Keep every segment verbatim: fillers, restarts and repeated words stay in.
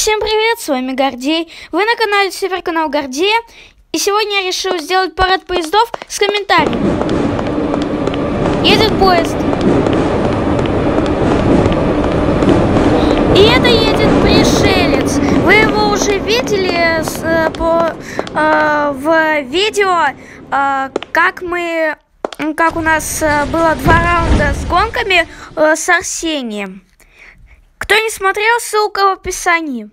Всем привет, с вами Гордей. Вы на канале Северканал Гордея. И сегодня я решил сделать парад поездов с комментариями. Едет поезд. И это едет пришелец. Вы его уже видели с, по, э, в видео, э, как мы, как у нас было два раунда с гонками э, с Арсением. Кто не смотрел, ссылка в описании.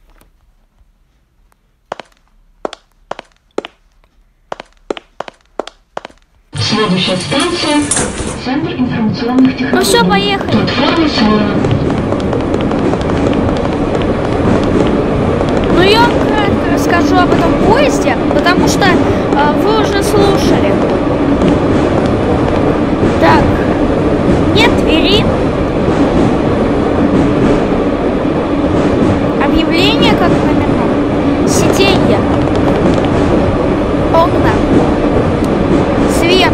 Следующая станция – Центр информационных технологий. Ну все, поехали. Платформа слева. Ну я вам кратко расскажу об этом поезде, потому что э, вы уже слушали. Так, нет двери. Объявление как номерном. Сиденье. Окна. Свет.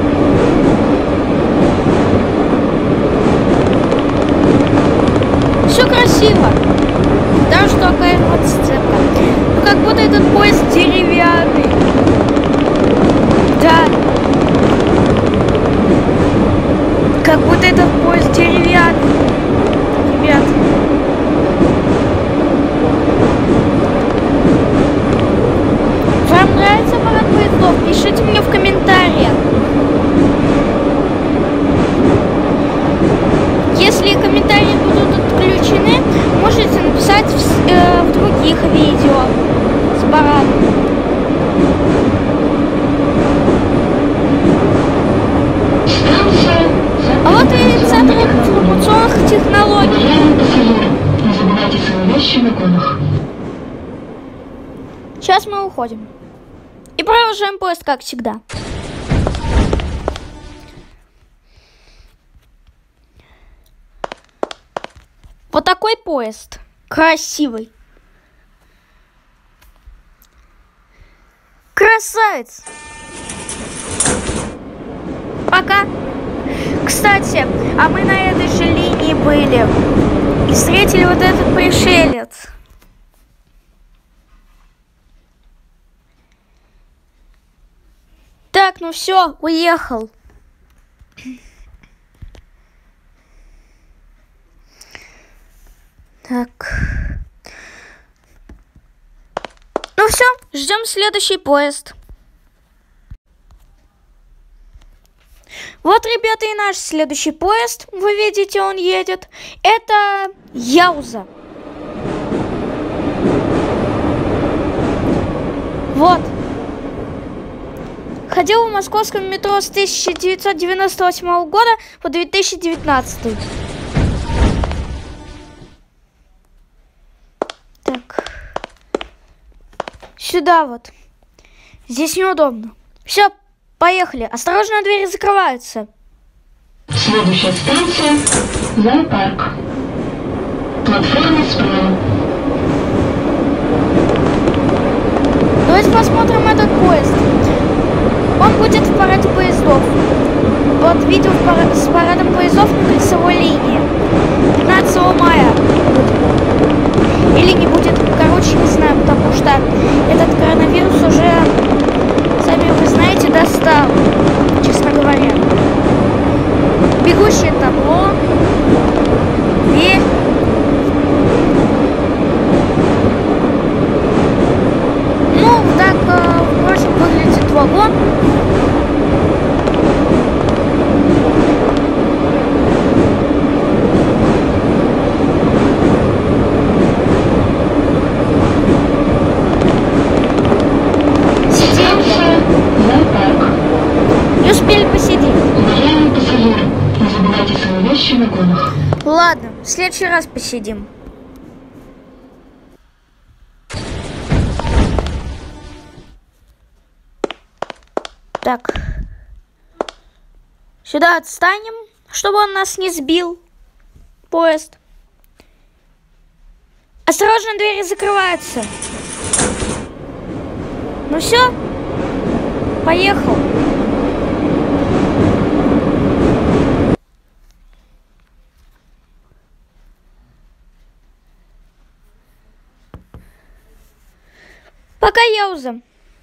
Все красиво. Даже такая вот сцепка. Ну как будто этот поезд деревянный. Да. Как будто этот поезд деревянный. Ребят. Вам нравится парад поездов? Пишите мне в комментариях. Если комментарии будут отключены, можете написать в, э, в других видео с парадом. А вот и Центр информационных технологий. Не забывайте свои вещи в вагонах. Сейчас мы уходим. И продолжаем поезд, как всегда. Вот такой поезд. Красивый. Красавец. Пока. Кстати, а мы на этой же линии были. И встретили вот этот пришелец. Так, ну все, уехал. Так. Ну все, ждем следующий поезд. Вот, ребята, и наш следующий поезд. Вы видите, он едет. Это Яуза. Вот. Ходил в московском метро с тысяча девятьсот девяносто восьмого года по две тысячи девятнадцатый. Так. Сюда вот. Здесь неудобно. Все, поехали. Осторожно, двери закрываются. Следующая станция – зоопарк. Платформа справа. Давайте посмотрим этот поезд. Он будет в параде поездов. Вот видео в пара... с парадом поездов на кольцевой линии. пятнадцатого мая будет. Или не будет. Короче, не знаю, потому что этот коронавирус уже, сами вы знаете, достал, честно говоря. Бегущее табло. Дверь. Ну, так, э, впрочем, выглядит вагон. Сиденье. Не успели посидеть. Уважаемые пассажиры, не забывайте свои вещи в вагонах. Ладно, в следующий раз посидим. Так. Сюда отстанем, чтобы он нас не сбил. Поезд. Осторожно, двери закрываются. Ну все. Поехал. Каяуза.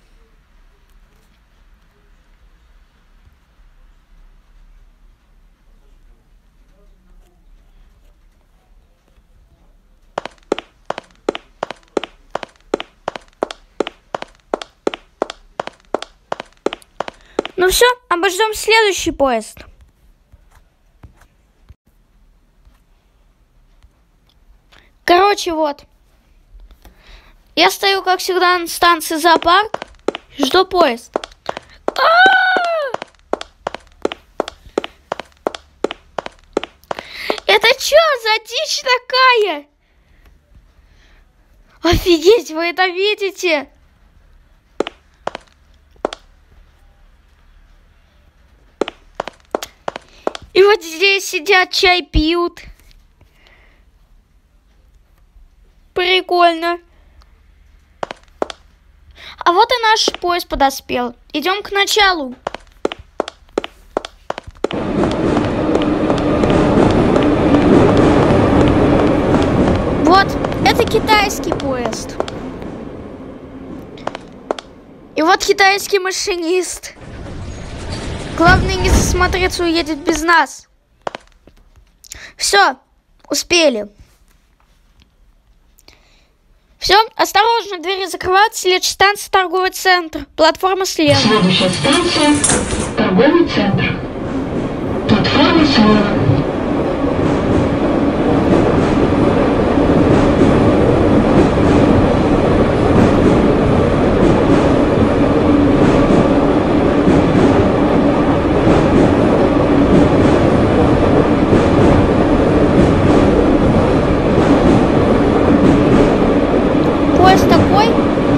Ну все, обождем следующий поезд. Короче, вот. Я стою, как всегда, на станции зоопарк. Жду поезд. А-а-а! Это что за дичь такая? Офигеть, вы это видите? И вот здесь сидят, чай пьют. Прикольно. А вот и наш поезд подоспел. Идем к началу. Вот, это китайский поезд. И вот китайский машинист. Главное, не засмотреться, уедет без нас. Все, успели. Все, осторожно, двери закрываются. Следующая станция — торговый центр. Платформа слева. Следующая станция — торговый центр. Платформа слева. Поезд такой.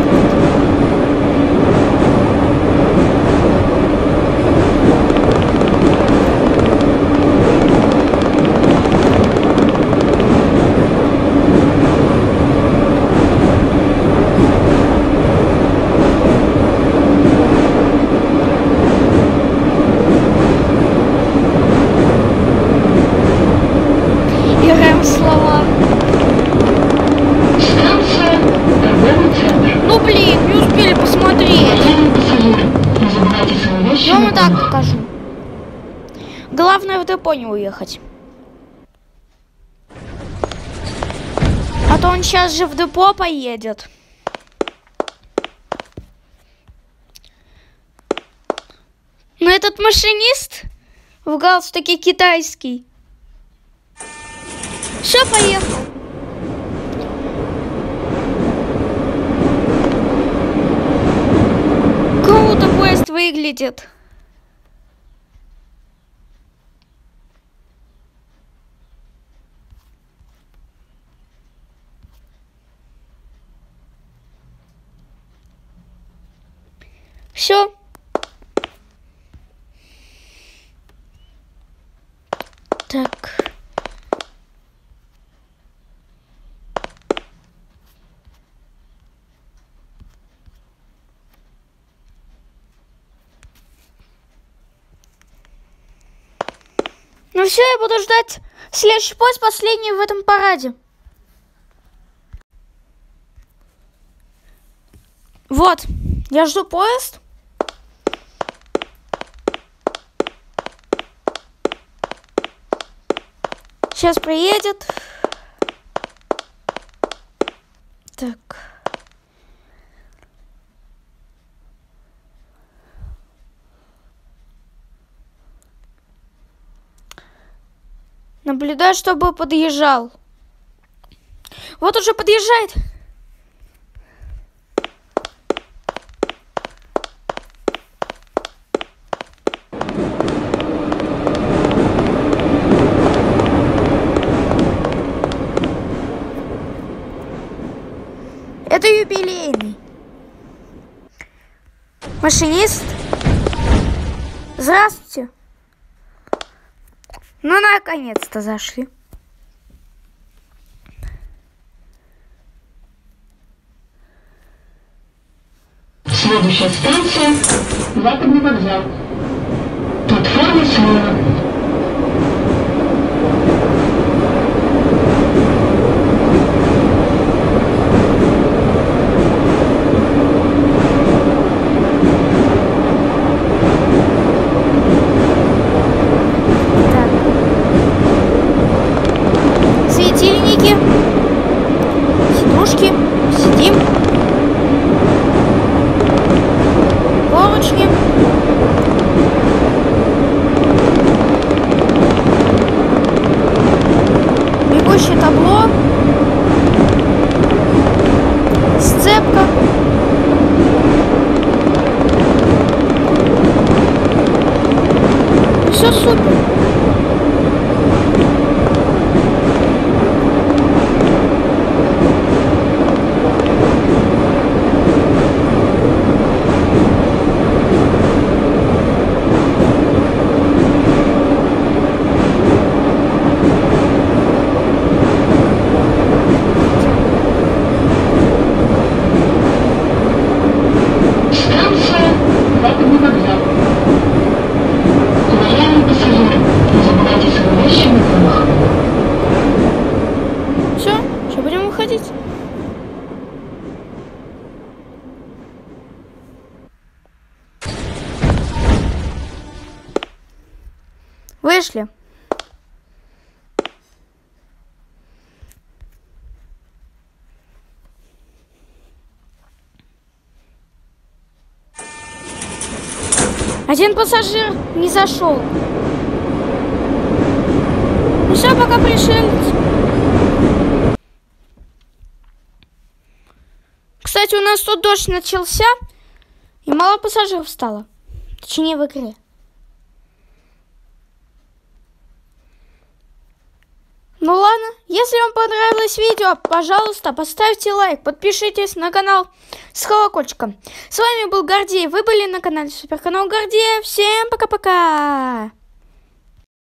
Играем в слова. Станция — торговый центр. Ну блин, не успели посмотреть. Уважаемые пассажиры, не забывайте свои вещи. Я вам на и так борту. покажу. Главное в депо не уехать. А то он сейчас же в депо поедет. Но этот машинист в галстуке китайский. Все, поехал. Круто поезд выглядит. Все. Так. Ну все, я буду ждать следующий поезд, последний в этом параде. Вот, я жду поезд. Сейчас приедет. Так. Наблюдаю, чтобы подъезжал. Вот уже подъезжает. Это юбилейный. Машинист. Здравствуйте. Ну, наконец-то зашли. Следующая станция — Западный вокзал. Платформа слева. холодильники, сидушки, сидим, поручни. Бегущее табло, сцепка. Все супер. Станция Западный вокзал. Уважаемые пассажиры, не забывайте свои вещи на полах. Все, что будем выходить? Вышли. Один пассажир не зашел. Ну все, пока пришелец. Кстати, у нас тут дождь начался, и мало пассажиров стало. Точнее, в игре. Ну ладно, если вам понравилось видео, пожалуйста, поставьте лайк, подпишитесь на канал с колокольчиком. С вами был Гордей, вы были на канале Суперканал Гордея. Всем пока-пока!